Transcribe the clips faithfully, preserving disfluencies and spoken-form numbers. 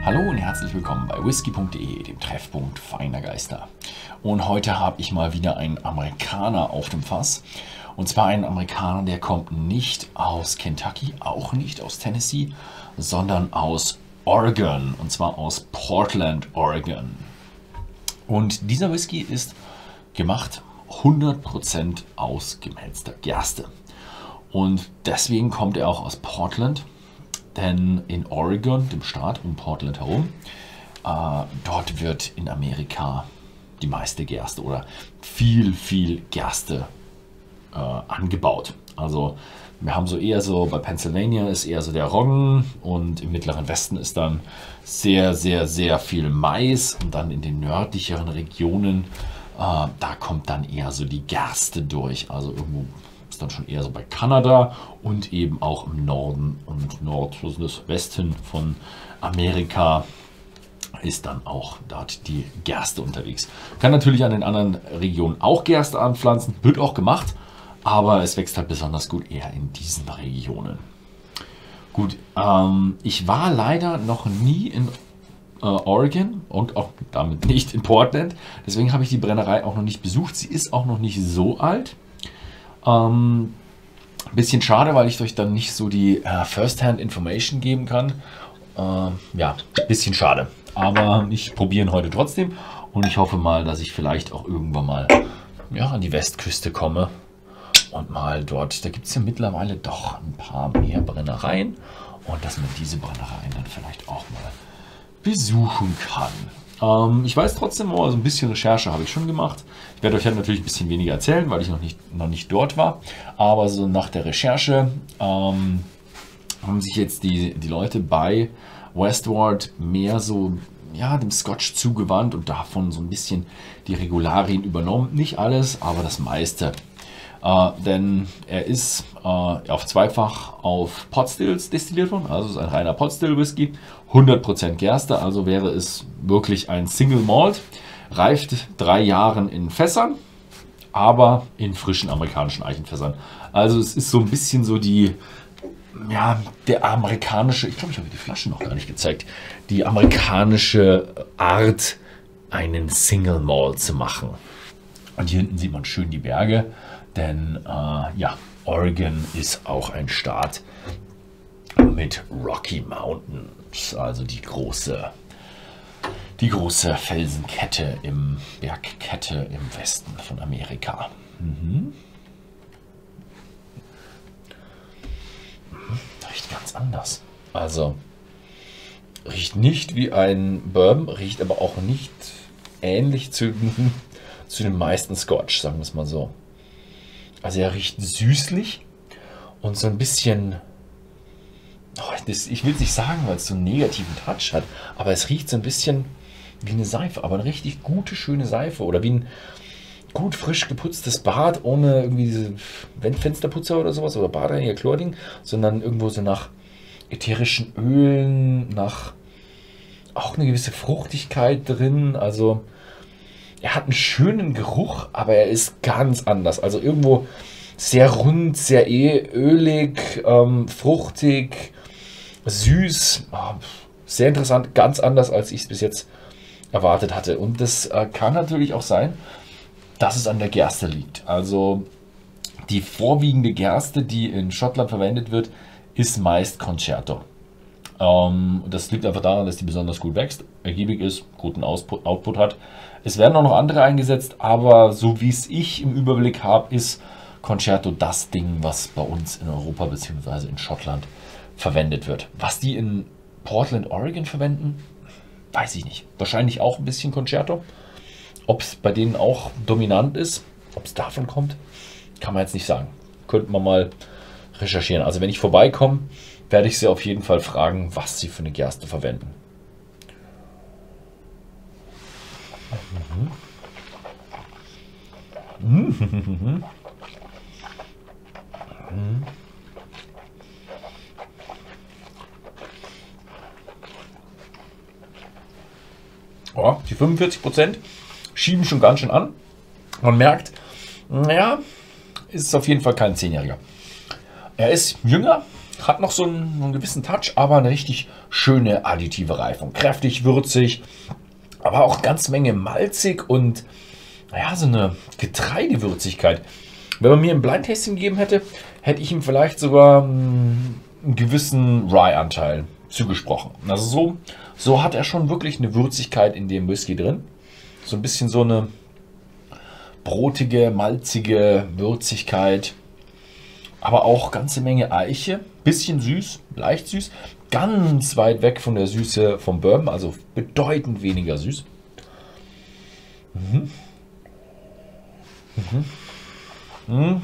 Hallo und herzlich willkommen bei whisky punkt de, dem Treffpunkt feiner Geister. Und heute habe ich mal wieder einen Amerikaner auf dem Fass. Und zwar einen Amerikaner, der kommt nicht aus Kentucky, auch nicht aus Tennessee, sondern aus Oregon. Und zwar aus Portland, Oregon. Und dieser Whisky ist gemacht hundert Prozent aus gemälzter Gerste. Und deswegen kommt er auch aus Portland. Denn in Oregon, dem Staat um Portland herum, äh, dort wird in Amerika die meiste Gerste oder viel, viel Gerste äh, angebaut. Also wir haben so eher so, bei Pennsylvania ist eher so der Roggen und im mittleren Westen ist dann sehr, sehr, sehr viel Mais und dann in den nördlicheren Regionen, äh, da kommt dann eher so die Gerste durch. Also irgendwo ist dann schon eher so bei Kanada und eben auch im Norden und Nordwesten von Amerika ist dann auch dort die Gerste unterwegs. Kann natürlich an den anderen Regionen auch Gerste anpflanzen, wird auch gemacht, aber es wächst halt besonders gut eher in diesen Regionen. Gut, ähm, ich war leider noch nie in äh, Oregon und auch damit nicht in Portland, deswegen habe ich die Brennerei auch noch nicht besucht. Sie ist auch noch nicht so alt. Ähm, ein bisschen schade, weil ich euch dann nicht so die äh, First-Hand-Information geben kann. Äh, ja, ein bisschen schade. Aber ich probiere ihn heute trotzdem und ich hoffe mal, dass ich vielleicht auch irgendwann mal ja, an die Westküste komme und mal dort, da gibt es ja mittlerweile doch ein paar mehr Brennereien und dass man diese Brennereien dann vielleicht auch mal besuchen kann. Ähm, ich weiß trotzdem, oh, so ein bisschen Recherche habe ich schon gemacht. Ich werde euch halt natürlich ein bisschen weniger erzählen, weil ich noch nicht, noch nicht dort war. Aber so nach der Recherche ähm, haben sich jetzt die, die Leute bei Westward mehr so ja, dem Scotch zugewandt und davon so ein bisschen die Regularien übernommen. Nicht alles, aber das meiste. Äh, denn er ist äh, auf zweifach auf Potstills destilliert worden, also ist ein reiner Potstill Whisky, hundert Prozent Gerste, also wäre es wirklich ein Single Malt, reift drei Jahre in Fässern, aber in frischen amerikanischen Eichenfässern. Also es ist so ein bisschen so die, ja, der amerikanische, ich glaube, ich habe die Flasche noch gar nicht gezeigt, die amerikanische Art, einen Single Malt zu machen. Und hier hinten sieht man schön die Berge. Denn äh, ja, Oregon ist auch ein Staat mit Rocky Mountains, also die große, die große Felsenkette im Bergkette im Westen von Amerika. Mhm. Riecht ganz anders. Also riecht nicht wie ein Bourbon, riecht aber auch nicht ähnlich zu, zu den meisten Scotch, sagen wir es mal so. Also er riecht süßlich und so ein bisschen, oh, das, ich will es nicht sagen, weil es so einen negativen Touch hat, aber es riecht so ein bisschen wie eine Seife, aber eine richtig gute, schöne Seife oder wie ein gut frisch geputztes Bad ohne irgendwie diese Fensterputzer oder sowas oder Badereiniger, Chlording, sondern irgendwo so nach ätherischen Ölen, nach auch eine gewisse Fruchtigkeit drin, also er hat einen schönen Geruch, aber er ist ganz anders. Also irgendwo sehr rund, sehr ölig, ähm, fruchtig, süß. Oh, sehr interessant, ganz anders, als ich es bis jetzt erwartet hatte. Und das äh, kann natürlich auch sein, dass es an der Gerste liegt. Also die vorwiegende Gerste, die in Schottland verwendet wird, ist meist Concerto. Ähm, das liegt einfach daran, dass die besonders gut wächst, ergiebig ist, guten Output hat. Es werden auch noch andere eingesetzt, aber so wie es ich im Überblick habe, ist Concerto das Ding, was bei uns in Europa bzw. in Schottland verwendet wird. Was die in Portland, Oregon verwenden, weiß ich nicht. Wahrscheinlich auch ein bisschen Concerto. Ob es bei denen auch dominant ist, ob es davon kommt, kann man jetzt nicht sagen. Könnte man mal recherchieren. Also wenn ich vorbeikomme, werde ich sie auf jeden Fall fragen, was sie für eine Gerste verwenden. Mhm. Oh, die fünfundvierzig Prozent schieben schon ganz schön an. Man merkt, naja, ist auf jeden Fall kein Zehnjähriger. Er ist jünger, Hat noch so einen, einen gewissen Touch, aber eine richtig schöne additive Reifung. Kräftig, würzig, aber auch ganz Menge malzig und naja, so eine Getreidewürzigkeit. Wenn man mir ein Blind Tasting gegeben hätte, hätte ich ihm vielleicht sogar einen gewissen Rye-Anteil zugesprochen. Also so, so hat er schon wirklich eine Würzigkeit in dem Whisky drin. So ein bisschen so eine brotige, malzige Würzigkeit. Aber auch ganze Menge Eiche. Bisschen süß, leicht süß. Ganz weit weg von der Süße vom Bourbon, also bedeutend weniger süß. Mhm. Mhm. Mhm.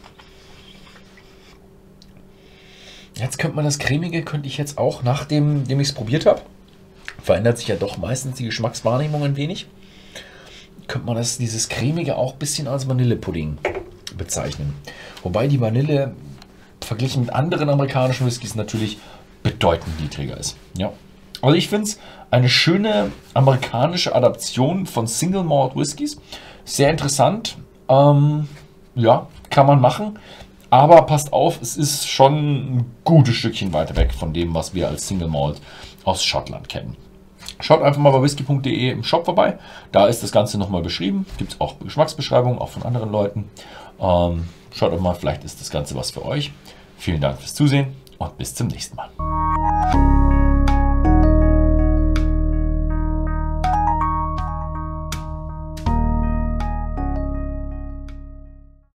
Jetzt könnte man das Cremige, könnte ich jetzt auch, nachdem ich es probiert habe, verändert sich ja doch meistens die Geschmackswahrnehmung ein wenig, könnte man das, dieses Cremige auch ein bisschen als Vanillepudding bezeichnen. Wobei die Vanille verglichen mit anderen amerikanischen Whiskys natürlich bedeutend niedriger ist. Ja. Also ich finde es eine schöne amerikanische Adaption von Single Malt Whiskys. Sehr interessant. Ähm, ja, kann man machen. Aber passt auf, es ist schon ein gutes Stückchen weiter weg von dem, was wir als Single Malt aus Schottland kennen. Schaut einfach mal bei whisky punkt de im Shop vorbei. Da ist das Ganze nochmal beschrieben. Gibt es auch Geschmacksbeschreibungen, auch von anderen Leuten. Ähm, schaut doch mal, vielleicht ist das Ganze was für euch. Vielen Dank fürs Zusehen und bis zum nächsten Mal.